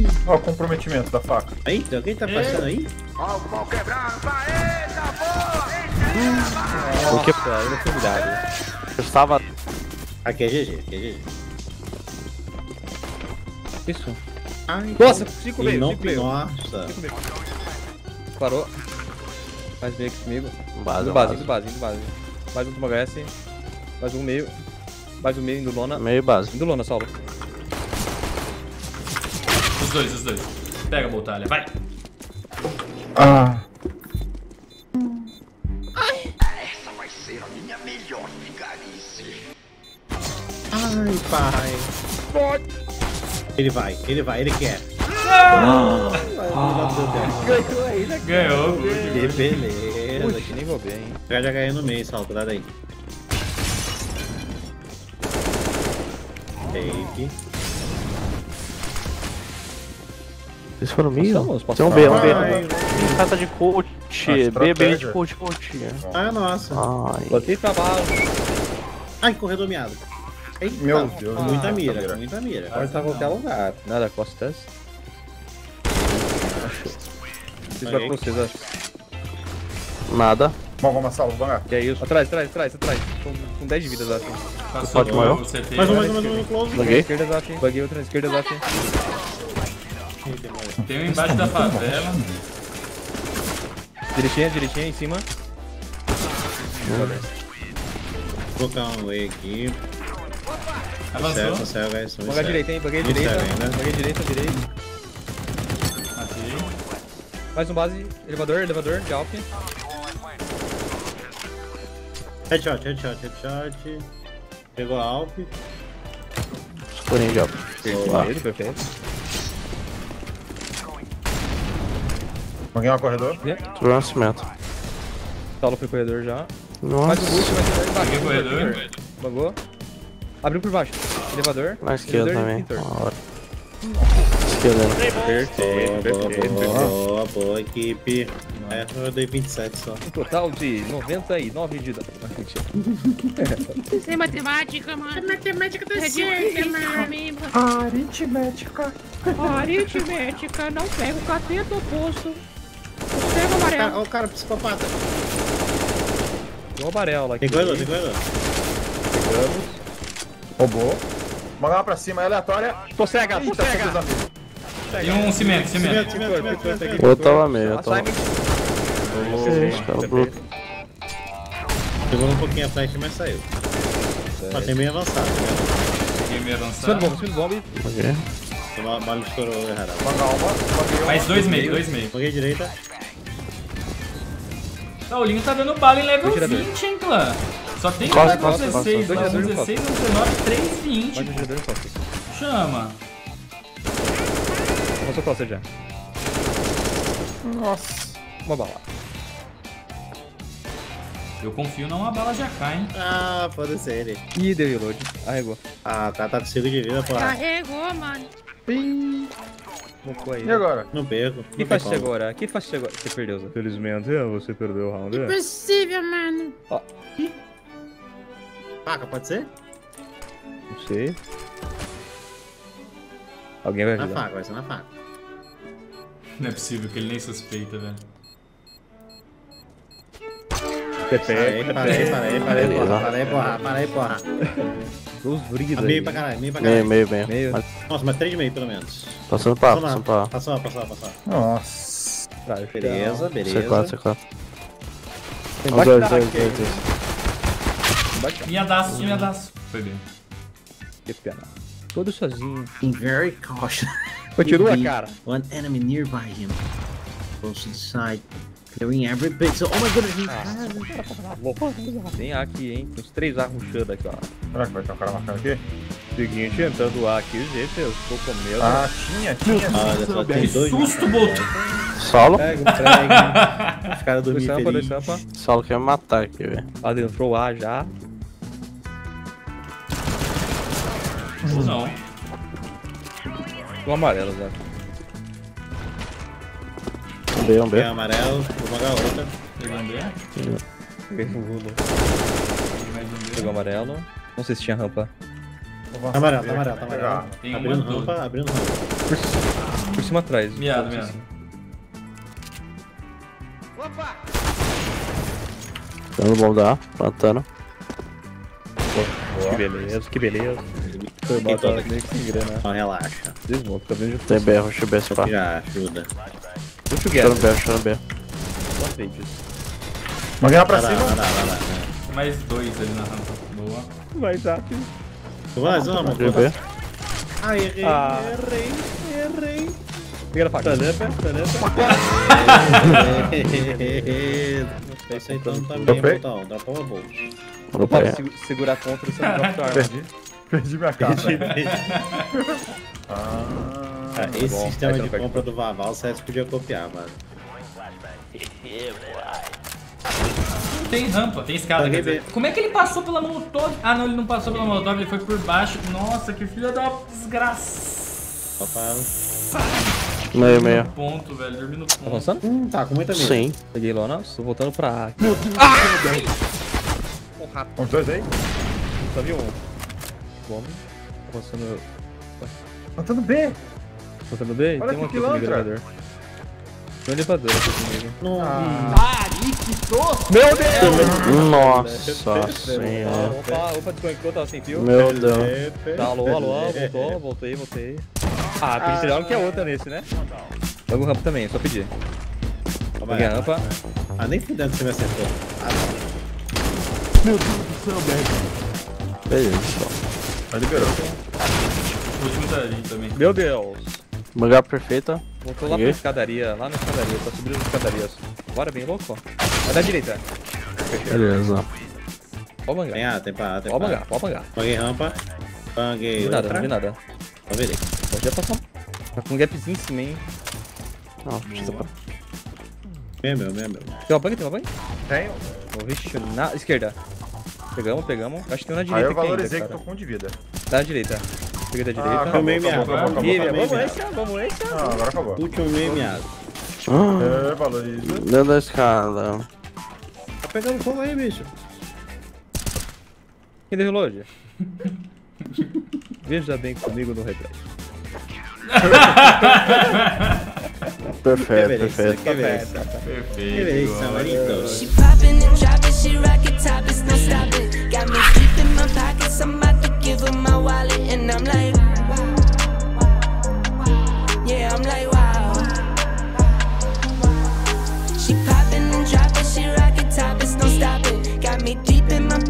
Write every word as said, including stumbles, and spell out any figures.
Ó, o comprometimento da faca. Aí, tem alguém que tá passando aí? Ó, o pau quebrando, eita, boa! O que é? Eu não fui cuidado. Eu estava. Aqui é G G, aqui é G G. Isso. Ai, Nossa, cinco e meio, não, cinco meio. nossa. Cinco meio. Parou. Mais meio aqui comigo. Base, Indo base, indo base, indo base. Mais um do H S. Mais um meio. Mais um meio indo lona. Meio base. Indo lona, Saulo. Os dois, os dois. Pega a Boltalha, vai. Ah. Essa vai ser a minha melhor vigarice. Ai, pai. Ele vai, ele vai, ele quer. Ganhou aí, né? Ganhou. Que beleza. Puxa, nem vou bem, hein. Já já ganhei no meio, Saulo, cuidado aí. Take. Vocês foram meio? Passamos, Tem um B, um B. Ai, Casa de coach. B, B de estratégia. coach, coach. ah, nossa. Ai. Botei pra bala. Ai, corredor miado. Eita, Meu Deus. com muita Ah, mira, mira. com muita mira. Pode estar em qualquer lugar. Nada, costas. Isso vai pra vocês, acho. Nada. Vamos começar o bangar. Que é isso? Atrás, atrás, atrás, atrás. Com, com dez de vidas, acho. Passou Pode maior? o C T. Mais um, mais um, mais um no close. Buguei na Buguei. esquerda, acho. Buguei outra na esquerda, acho. Tem um embaixo da favela. Direitinha, direitinha, em cima. Vou colocar um way aqui. Avançou. Certo, certo, guys. Buguei direita, hein? Buguei Muito direita. sério ainda. Buguei direita, direita. Aqui. Mais um base. Elevador, elevador, de Alp. Headshot, headshot, headshot. Pegou a Alp. Escurinho de alto. Perfeito, perfeito. Alguém no corredor? Subiu um cimento. Saulo foi corredor já. Mais um Nossa. boost, mais um embaixo. Peguei corredor. Bagou. Abriu por baixo. Elevador. Na esquerda elevador também. e pintor. Uma hora. Esquerda. Perfeito, Boa, boa, perfeito. boa, boa, boa, equipe. É, eu dei vinte e sete só. Um total de noventa e nove de dano. Isso é matemática, mano. É matemática da ciência, mano. Aritmética. Aritmética, não pega o cateta oposto. Pega o amarelo. Olha o cara psicopata. Tem um amarelo aqui. Tem corredor, tem corredor. Pegamos. Roubou. Bangar pra cima, aleatória. Tô cega, tô Eita, cega. desafio. E um cimento, Cimento, cimento. cimento, cimento, cimento, cimento. O outro tava meio. Eu tava... Assignment. Esse cara bruto. Demorou um pouquinho a flash, mas saiu. Ó, tem meio avançado, né? Peguei meio Cima do avançado. bomb, cima do bomb. Ok. A bala estourou errado. Bangar uma. Banguei uma. Mais dois meio, dois meio. Joguei direita. Ah, o Linho tá dando bala em level Atirador. vinte, hein, clã? Só tem Costa, level costa, dezesseis, costa. level Dois dezesseis, level dezenove, três, Mais vinte. um girador em costas. Chama. Passou costa já. Nossa. Uma bala. Eu confio numa bala de A K, hein? Ah, foda-se ele. Ih, deu reload. Arregou. Ah, tá, tá com cinco de vida, porra. Carregou, mano. Mocou aí. E agora? Não perco. Que faz agora? Que faz agora? Você perdeu, Zé. Felizmente, você perdeu o round. Impossível, mano. Faca, pode ser? Não sei. Alguém vai Na ajudar. faca, vai ser na faca. Não é possível que ele nem suspeita, velho. Parei, parei, parei, parei, porra, parei, porra, parei, porra. Os vridos Meio aí. pra caralho, meio pra Meio, caralho. meio, meio. Meio. Mas Nossa, mas três de meio pelo menos. passando pra, Passou passando lá, pra. passou, passou, passou. Nossa. Tá, Beleza, C beleza. quatro, C quatro. Tem Os bate dois, da dois, hack dois, aí. dois. Bate Minha daço, minha daço. Foi bem. que pena. Todo sozinho. Being very cautious. Continua, cara. One enemy nearby him. Close to the side. Clearing every pixel. Oh my goodness, he Tem A aqui, hein? Tem uns três A rushando aqui, ó. Será que vai ter um cara marcando aqui? Seguinte, entrando A aqui, gente, eu estou com medo. Ah, tinha, tinha. Olha só, Que tem dois. susto, Boto. Solo? Pega, pega. Os caras Dois dormindo sampa, dois feliz. sampa. Solo quer me matar aqui, velho. Adentrou A já. Ou não. O amarelo, Zé. Um B, um B. Tem amarelo, vou jogar outra. Pegou um B. Peguei o Rulo. Peguei mais um B. Pegou o amarelo. Não sei se tinha rampa. Vou avançar Amarelo, aqui, tá amarelo, tá pegar. amarelo. Tem um Abrindo mandou. rampa, abrindo rampa. Por, por cima atrás. Miado, Todos miado. assim. Dando bom dá, plantando. Que beleza, que beleza. Foi mal, tá meio que sem grana. Não, relaxa. Desmonta, tá vendo? Tem B, rush B, Isso spa. aqui já ajuda. Puxa o Tô no Gather. B, tô no B. Gostei disso. Vai ganhar pra Vai lá, cima. vai lá, vai lá. Tem mais dois ali na rampa. Boa. Vai, Zap. Vai, vamos. De B. Ah, errei, Ah. errei, errei. Pega a faca. Tá aceitando também, Dropei. botão. Dropa uma bolsa. No Opa, B. se- segurar contra, você não drop sua arma. Perdi. Perdi minha casa. Ah. Ah, esse bom. sistema Essa de não perde compra do Vaval, o C S podia copiar, mano. Tem rampa, tem escada. Paguei Quer dizer, como é que ele passou pela Molotov? Ah, não, ele não passou pela Molotov, ele foi por baixo. Nossa, que filho da desgraça. Só para. Meio, meio. No ponto, velho. Dormi no Tá ponto. avançando? Hum, tá com muita medo. Sim. Peguei Lona, estou voltando pra A. Os dois aí. Só vi um. Bomba. Avançando. Matando B. Voltando B? Olha Tem um que aqui comigo, pilantra. elevador. Tem um elevador aqui comigo. Meu Deus! Nossa senhora. Opa, opa, desconectou, tava sem fio. Meu Deus. Tá, alô, alô, voltou, voltei, voltei. Ah, pedi tirar um que é outra nesse, né? Joga o rampa também, só pedir. Peguei a rampa. Ah, nem fudendo você me acertou. Beleza. Mas liberou. O último tá ali também. Meu Deus. Mangá perfeita. Voltou lá pra Peguei. escadaria, lá na escadaria, tá subindo as escadarias. Bora, bem louco. Vai da direita. Beleza. Ó o mangá. Tem A, tem pra A, tem Ó o pra mangá, A. ó o mangá. Paguei rampa. Não Paguei vi nada, outra. não vi nada. Só virei. Pode já passar. Tá com um gapzinho em cima, hein. Não, precisa pra... Meu, meu, meu, meu. Tem uma banha, tem uma banha? Tenho. Vou vixe, na esquerda. Pegamos, pegamos. Acho que tem uma Aí direita eu aqui ainda, valorizei que cara. tô com um de vida. Da direita. Peguei da Ah, direita. acabou, Tomei minha acabou, água. acabou, Ih, acabou, vamos minha. esse, vamos esse. Ah, agora acabou. Último meio meado. Ah, É, valoriza. dentro da escada. Tá pegando fogo aí, bicho. Quem deu relógio? Veja bem comigo no replay. Perfeito, Que beleza, perfeito. que beleza. Perfeito. Que beleza, Marito. She poppin' and droppin', she rockin' topless, no stopping. Got me deep in my pockets, I'm about to give her my wallet, and I'm like, yeah, I'm like, wow. She poppin' and droppin', she rockin' topless, no stopping. Got me deep in my